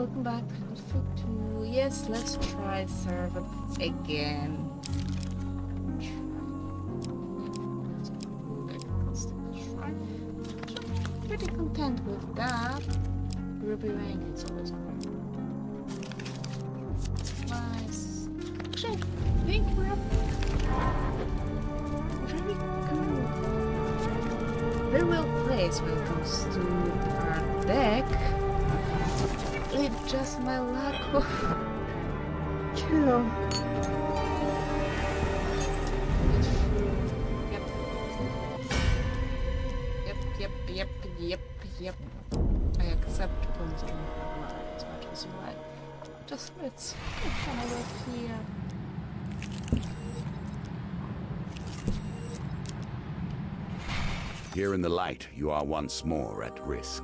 welcome back. Food 2. Yes, let's try servant again. Pretty content with that. Ruby rank, it's always nice. Actually, I think we're up really good. Very well placed when it comes to our deck. It's just my lack of kill. Yep. I accept points on as much as you like. Just let's kind of look here. Here in the light, you are once more at risk.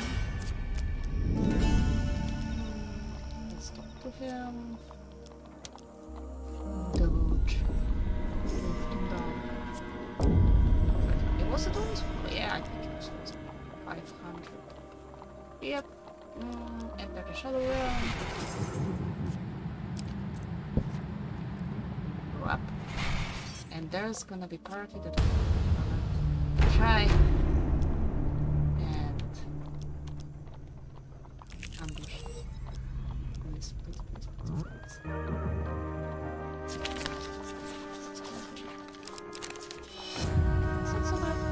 Let's talk to him. Dodge. It was a dodge? Yeah, I think it was 500. Yep. Enter the shadow realm. Go up. And there's gonna be party that I'm gonna try. And ambush. Please. It's not so bad.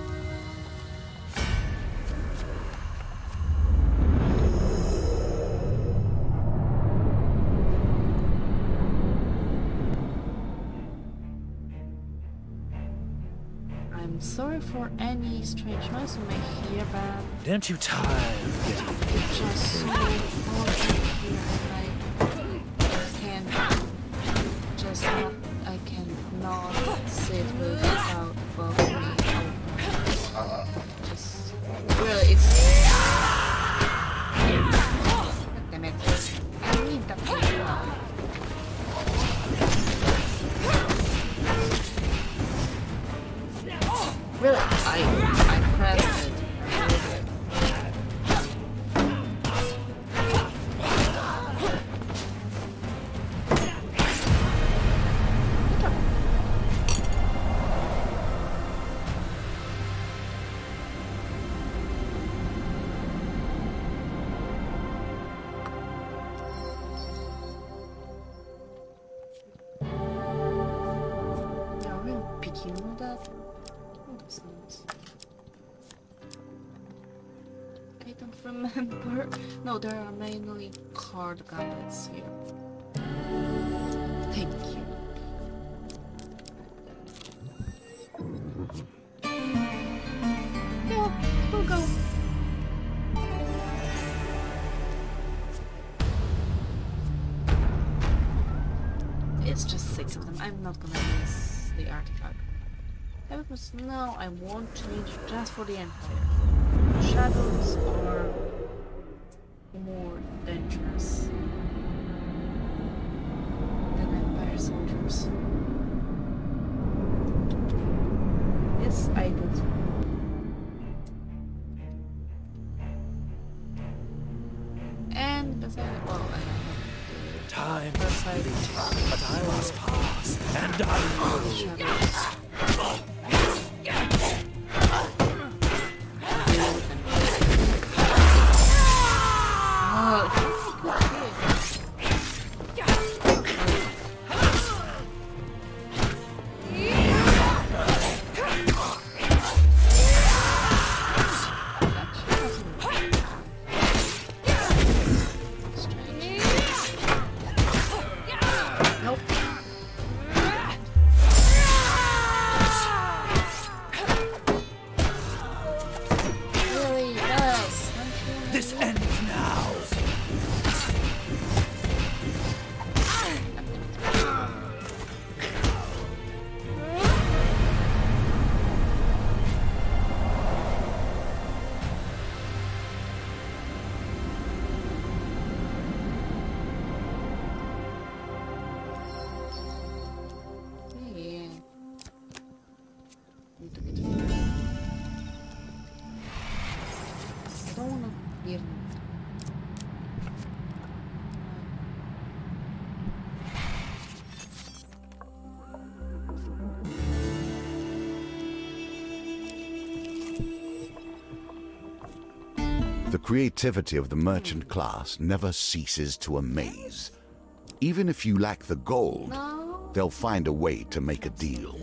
I'm sorry for any strange noise you may hear, but Don't you tired of getting it's just so important here, and I cannot sit without both me open. Just really, it's God damn it. I need that thing now. Really, I pressed it. They're really picky, you know that? I don't remember. No, there are mainly card gauntlets here. Thank you. Yeah, we'll go. It's just 6 of them. I'm not gonna use the artifact. No, I won't change just for the Empire. Shadows are more dangerous than Empire soldiers. Yes, I did. And besides, well, I have time fleeting, but I must pass, and I will. shadows. The creativity of the merchant class never ceases to amaze. Even if you lack the gold, No. they'll find a way to make a deal.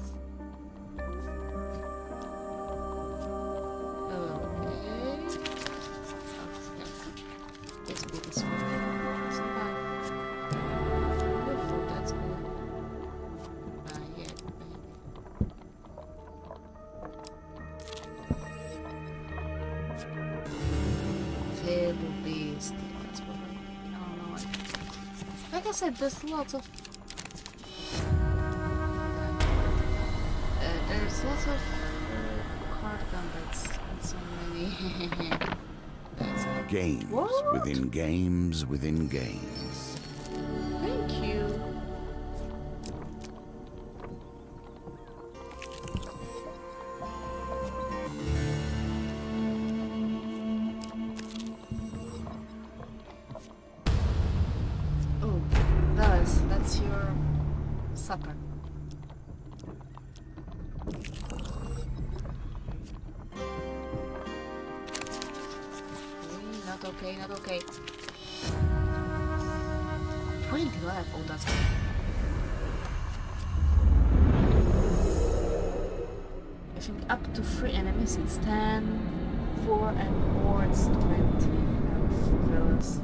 Like I said, there's lots of card combats and so many Games What? within games within games. Thank you. Oh, that's your supper. Not okay, not okay. 20 left. Oh, that's good. If you up to 3 enemies, it's 10. 4 and more, it's 20 health villas.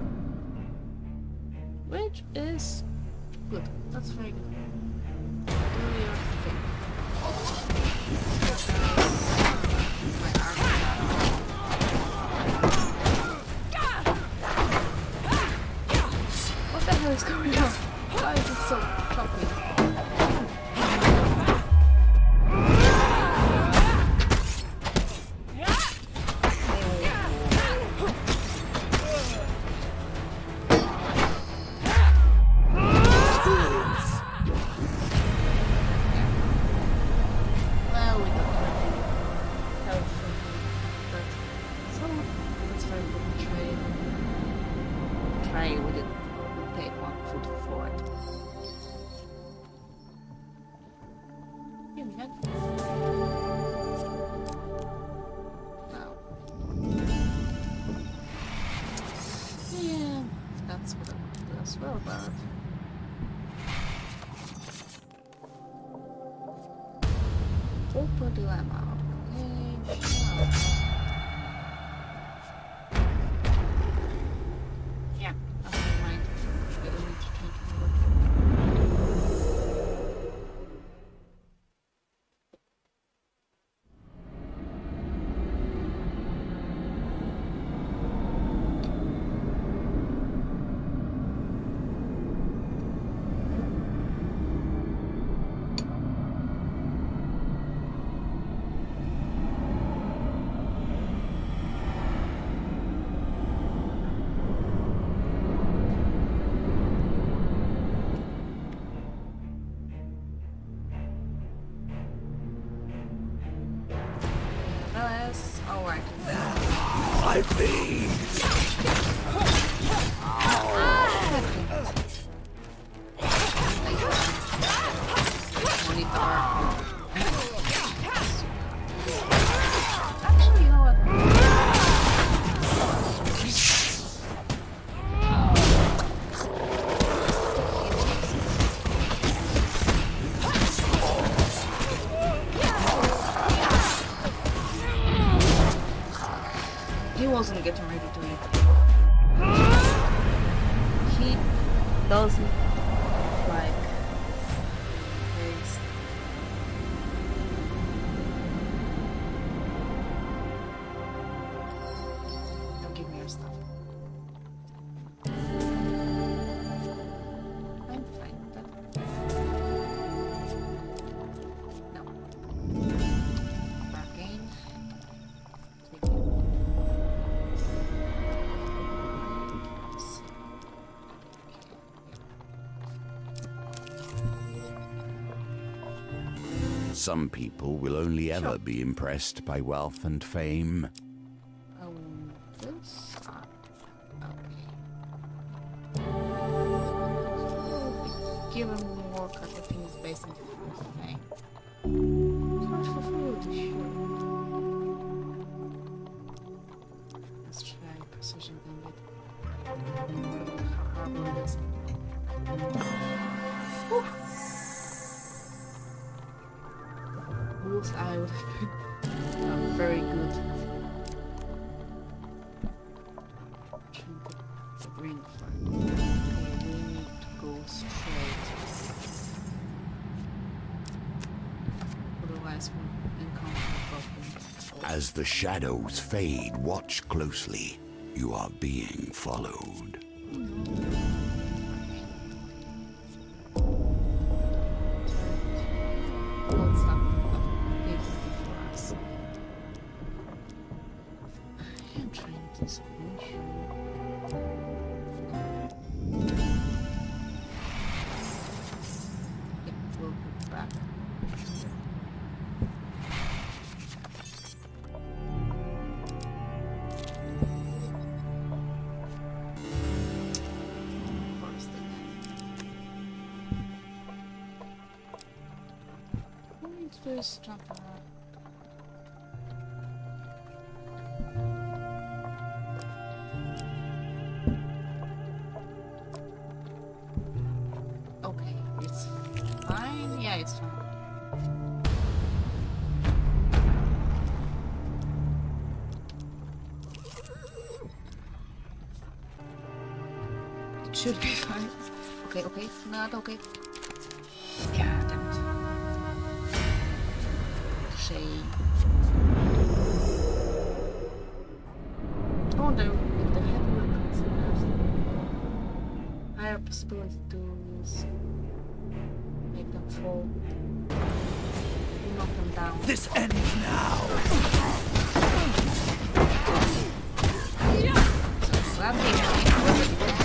Which is good. That's very good. Do your thing. My armor. What the hell is going on? Why is it so choppy? Well, we got health, but so that's very good trade. Trade, we didn't take 1 foot for it. Give me that. No. Yeah, that's what I do as well, but Open dilemma. Yeah, never mind. I don't need to change my weapon. Yes, alright. My face! Monitor. Actually, you know what? He wasn't getting ready to eat. He doesn't like taste. Don't give me your stuff. I'm fine with that. No. Bargain. Take it. Some people will only ever be impressed by wealth and fame. Oh, this? Okay. Give him more cut the things based on the thing. It's hard for food, sure. Let's try How horrible it is. Wolf's eye would have been very good. The ring fire. We need to go straight. Otherwise we'll encounter problems. As the shadows fade, watch closely. You are being followed. What's happening for us? I am trying to solution. It will be back. Forest again. Let's jump around. Okay, it's fine. Yeah, it's fine. It should be fine. Okay, okay, not okay. Yeah, damn it. Shame. I wonder if the heavy weapons have higher possibility to make them fall. You knock them down. This ends now. So that means already dead.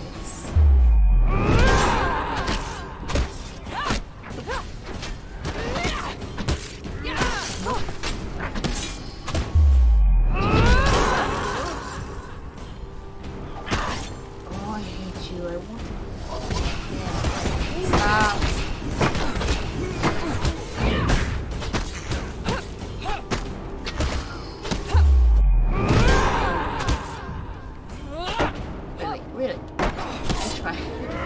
Oh, I hate you. I want to. Stop. Really, really. Let's try.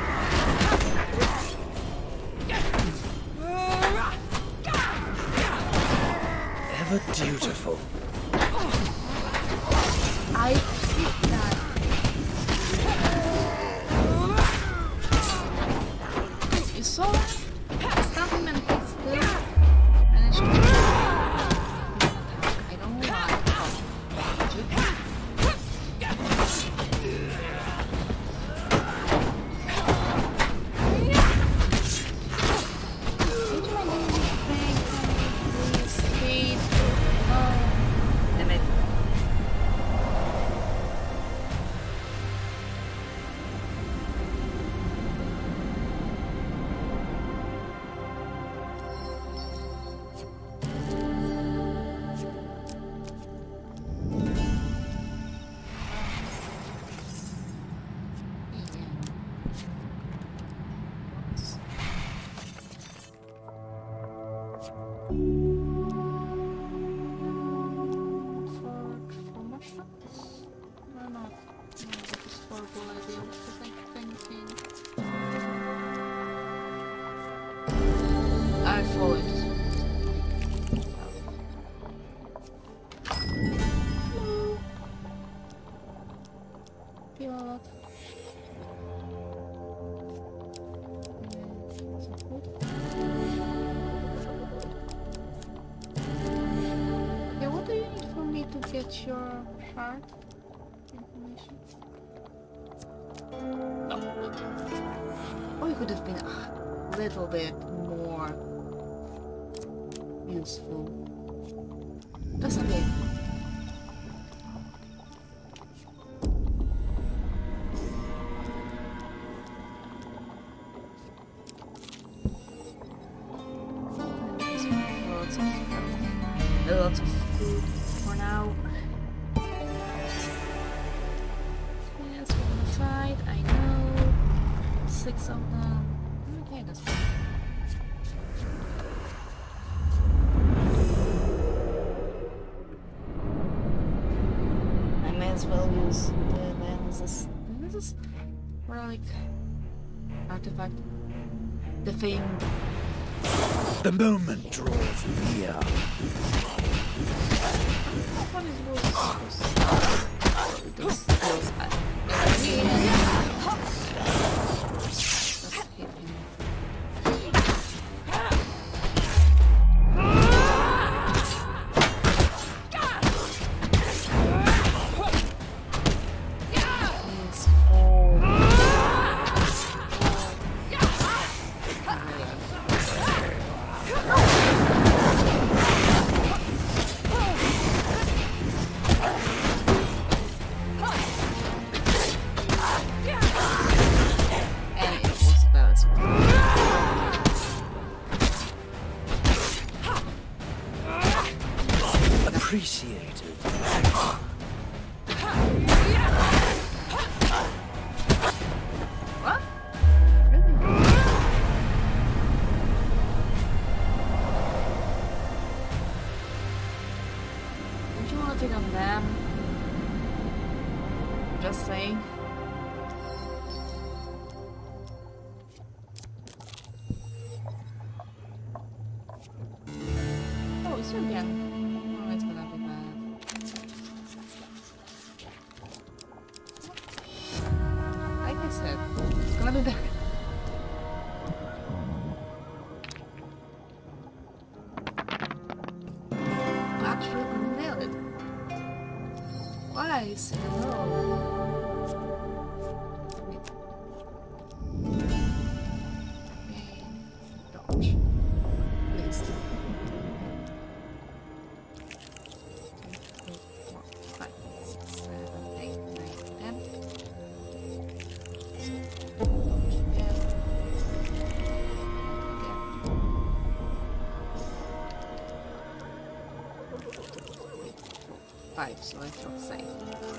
Ever dutiful. I hate that. You saw that? Stop him and he still managed to. I don't know why. Speed. Oh, damn it. For mushrooms? No, not. No, that is horrible idea. What was I thinking? I followed. Hello. Feel a lot. Is that good? Okay, what do you need for me to get your shard information? Oh, it could have been a little bit more useful. Just a bit. Lots of food for now. Yes, we're gonna fight, I know. 6 of them. Okay, that's fine. I may as well use the lenses This is more like artifact. The famed. The moment draws near. What is those skills at just hit him. Appreciated. What? Really? Don't you want to take on them? Just saying. Oh, it's you again. Oh, it's gonna be bad. Like I said, it's gonna be bad. Actually, gonna nail it. Why is it low? Dodge. Please. 2, 3, 4, 5, 6, 7, 8, 9, 10. Dodge again. Again. 5, so I feel safe.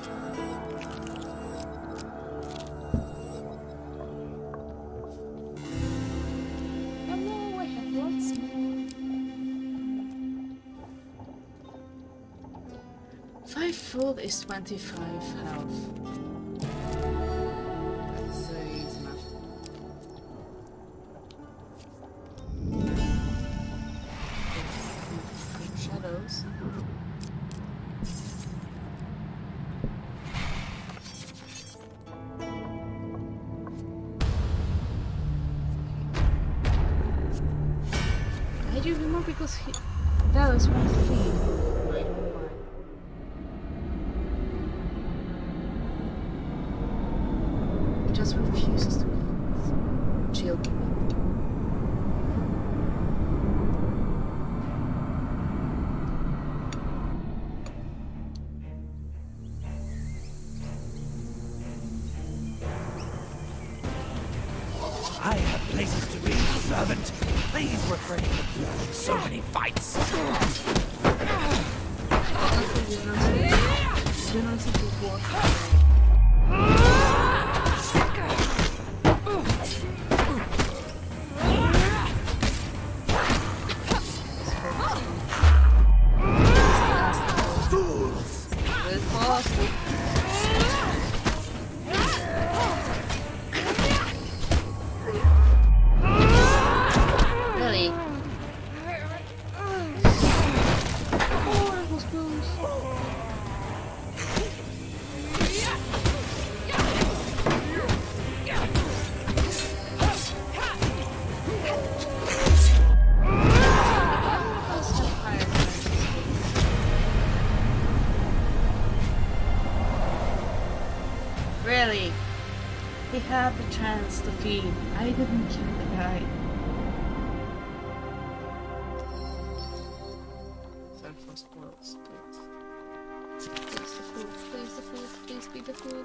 Hello, I have lots more. 5 food is 25 health. That's easy enough. Shadows. I do remember because that was one thing. I don't know why. He just refuses to chill me. I have places to be, servant. Please refrain from so many fights. Generosity to war. Fools! With force. Really? Oh, that was close. Really? He had the chance to feed. I didn't kill the guy. Sorry for spoils, please. Please the food, please the food, please be the food.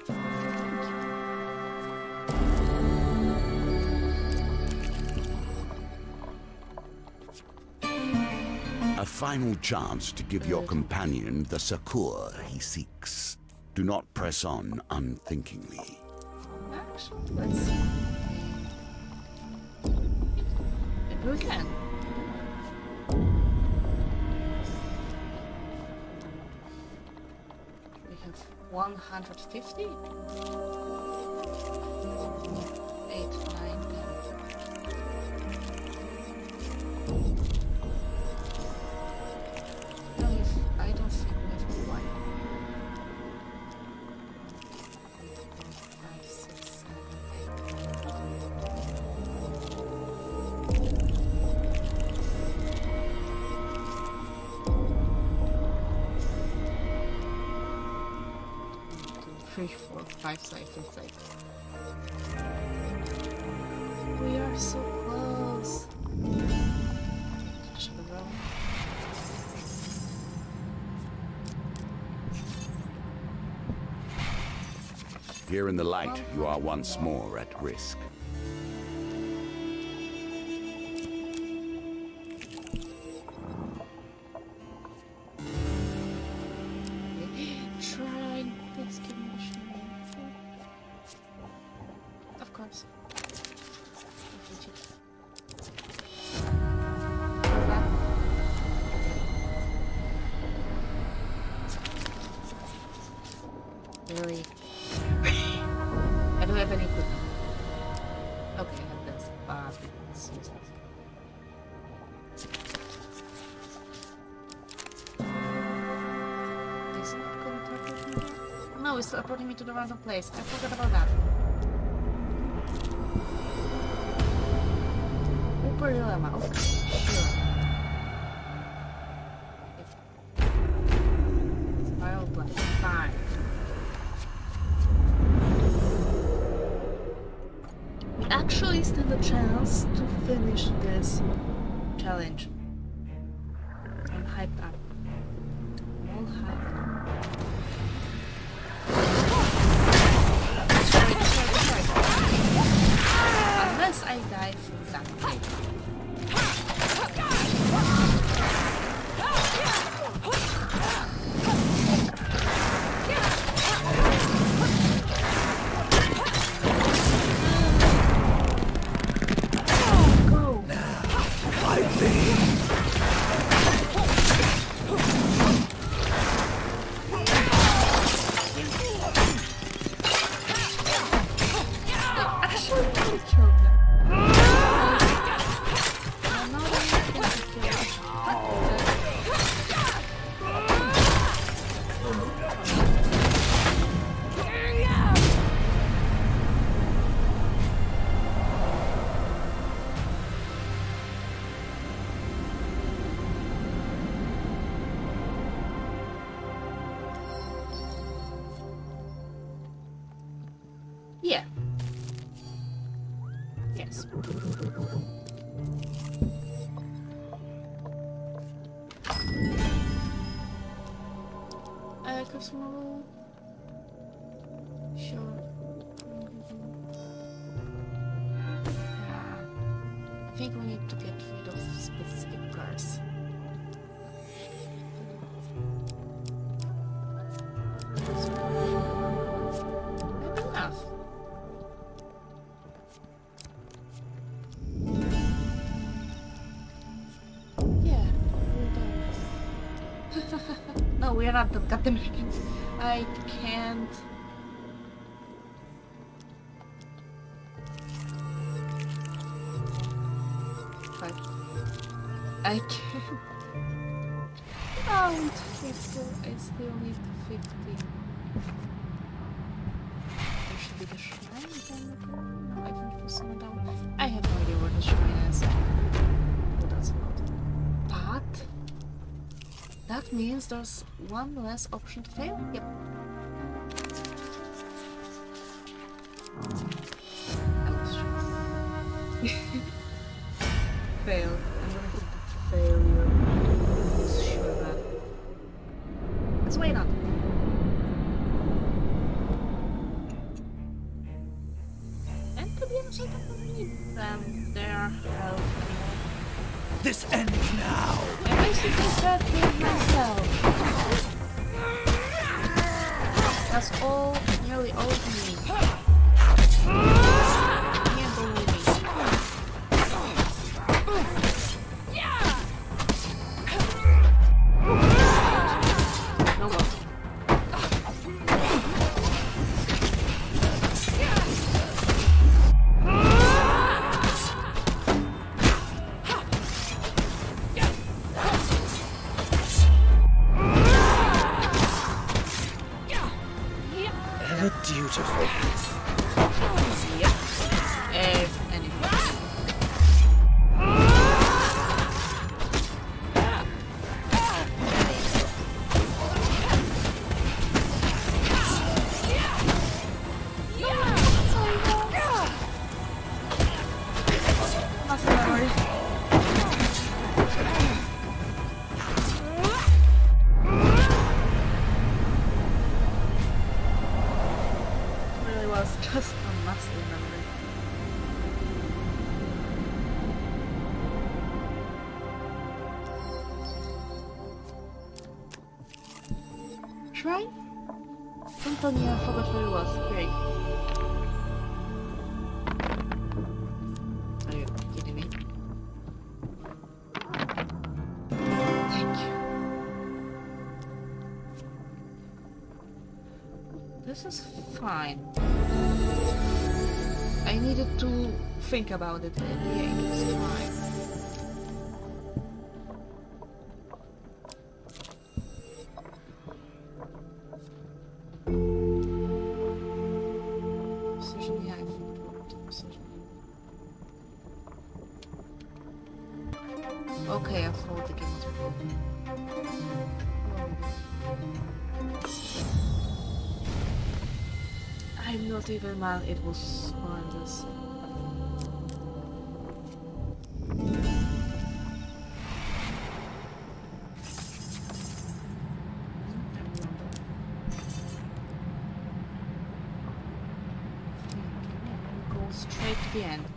A final chance to give your companion the succour he seeks. Do not press on unthinkingly. Actually, let's see. Maybe we can. We have 150? 8, 9, 10. I don't think we have quite. 5, 6, 7, 3, 4, 5 seconds. We are so close. Touch the road. Here in the light, you are once more at risk. Try exclamation. Of course. Really? I don't have any equipment. Okay, I have this, but it's useless. Is it going to teleport me there? No, it's teleporting me to the random place. I forgot about that. Upper dilemma. Okay, sure. Spiral blast. Fine. We actually stand a chance to finish this challenge. I'm hyped up. I'm all hyped up. Unless I die from that thing. Yeah. Yes. Customer. Sure. I think we need to get rid of specific cars. Maybe enough. Yeah, we're done. No, we're not done, Captain American. I can't. But I can't. Oh, it's 50. I still need 50. There should be the shrine. No, I can put some down. I have no idea where the shrine is. Oh, that's a lot. But that means there's one less option to fail. Yep. I was sure. Fail. I'm gonna hit the failure. I was sure of that. Let's wait on. And to be honest, I don't really need them. Their help anymore. This ends now. I basically said to myself. That's all, nearly all of me. Can't believe me. No more. dutiful. Yep. If anything. Muscle memory. Really was just a muscle memory. Shrine? Antonia, I forgot where it was. Great. Are you kidding me? Thank you. This is fine. I needed to think about it and yeah, it's fine. Precision, yeah, I think precision. Okay, I thought the game was broken. I'm not even mad it was horrendous. Go straight to the end.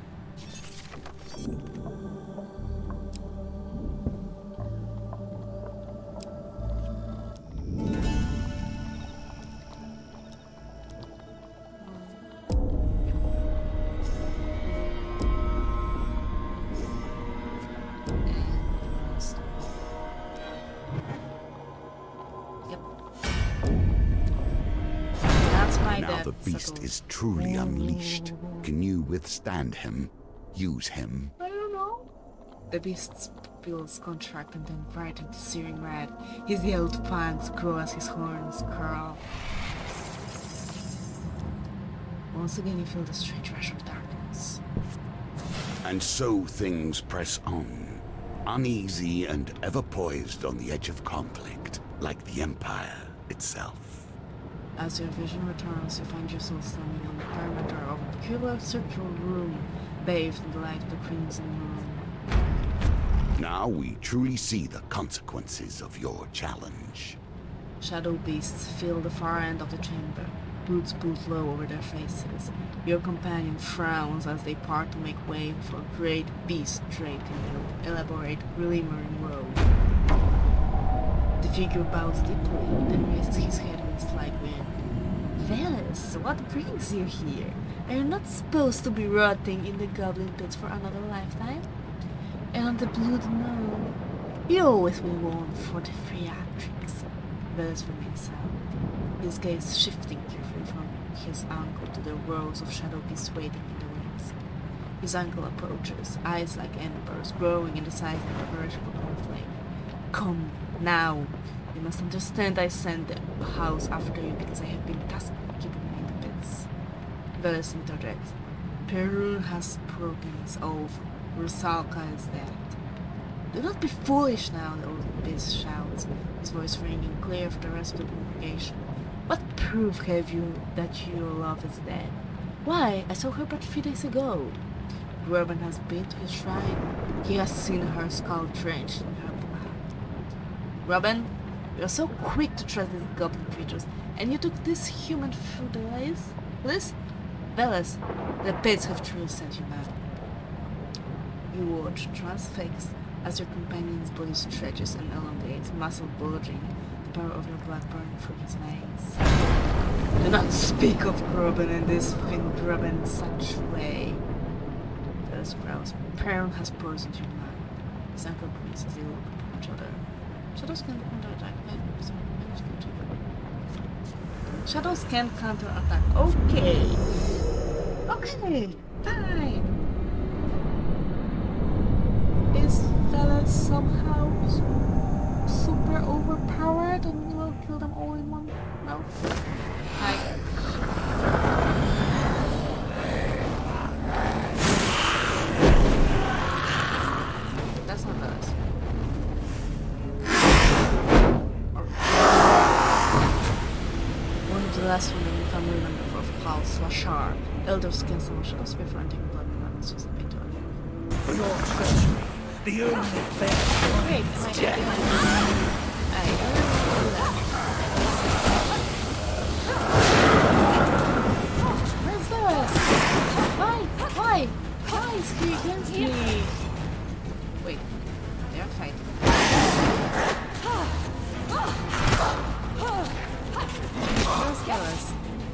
Now the beast is truly unleashed. Can you withstand him? Use him? I don't know. The beast's pupils contract and then brighten to searing red. His yellowed fangs grow as his horns curl. Once again you feel the strange rush of darkness. And so things press on, uneasy and ever poised on the edge of conflict, like the Empire itself. As your vision returns, you find yourself standing on the perimeter of a peculiar circular room, bathed in the light of the crimson moon. Now we truly see the consequences of your challenge. Shadow beasts fill the far end of the chamber, boots pulled low over their faces. Your companion frowns as they part to make way for a great beast draped in an elaborate glimmering robe. The figure bows deeply, then raises his head with a slight grin. Veles, what brings you here? Are you not supposed to be rotting in the goblin pits for another lifetime? And on the blood moon, you always will warn for the theatrics. Veles remains silent, his gaze shifting carefully from his uncle to the rows of shadow beasts waiting in the wings. His uncle approaches, eyes like embers, growing in the size of a veritable flame. Come, now! You must understand I sent the house after you because I have been tasked with keeping you in the pits. Veles interjects. Perun has broken his oath. Rusalka is dead. Do not be foolish now, the old beast shouts, his voice ringing clear for the rest of the congregation. What proof have you that your love is dead? Why, I saw her but 3 days ago. Groban has been to his shrine. He has seen her skull drenched in her blood. Groban, you are so quick to trust these goblin creatures, and you took this human through the lace? Liz? Veles, the pits have truly sent you mad. You watch, transfixed, as your companion's body stretches and elongates, muscle bulging, the power of your blood burning through his veins. Do not speak of Groban and this thin Groban in such way. Veles growls. Perun has poisoned your mind. His uncle grins as they look at each other. Shadows can counterattack. Shadows can counterattack. Okay. Okay. Fine. Is Veles somehow super overpowered and will kill them all in one? No. Hi. pulse was sharp. Elders can summon shadows before entering blood planets just a bit earlier. For your treachery, the only fair Wait, is death. Where's this? Why? Why is he against me? Wait, they're fighting. Where's Garrus?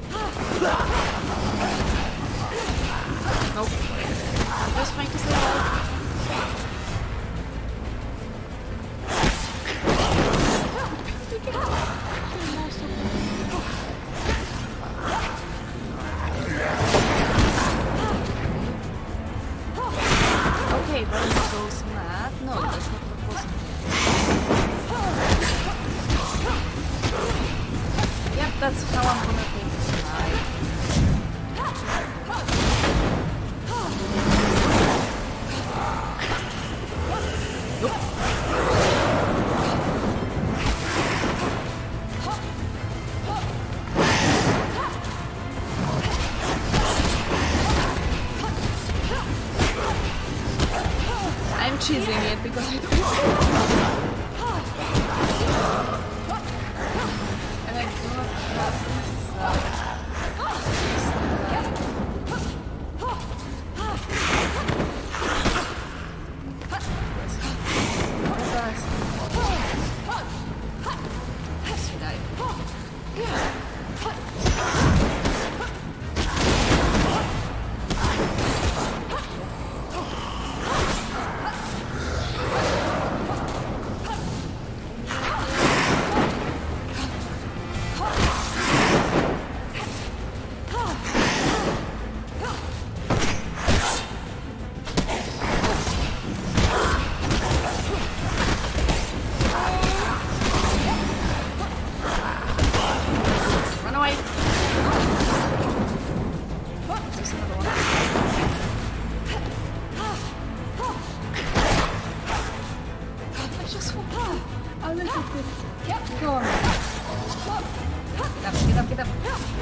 Nope. I'm just trying to stay alive. Okay, but it goes mad. No, that's not what was. Yep, that's how I'm gonna take this fight. Nope. I'm cheesing it because I don't and I do not have Get up.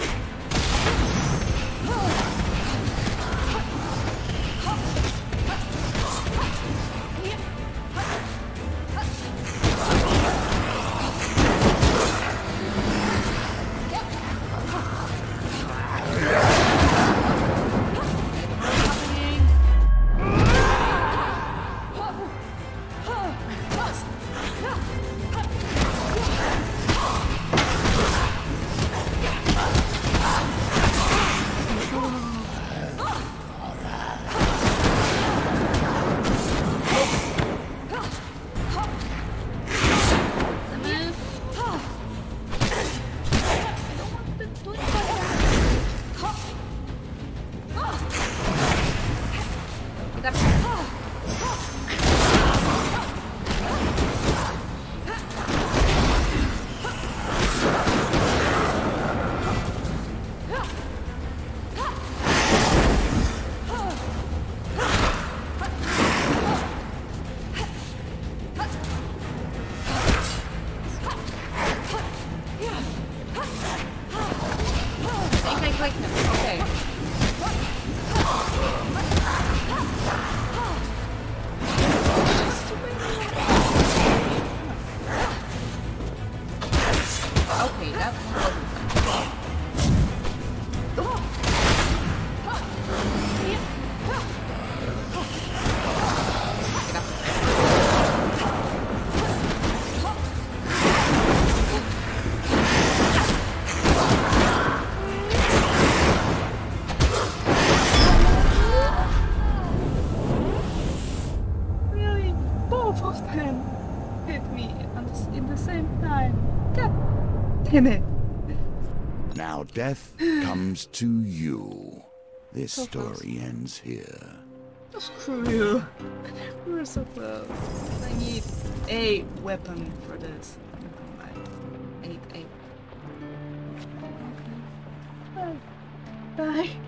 Now death comes to you. This story ends here. Oh, screw you. We were so close. I need a weapon for this. I need a... Okay. Bye. Bye.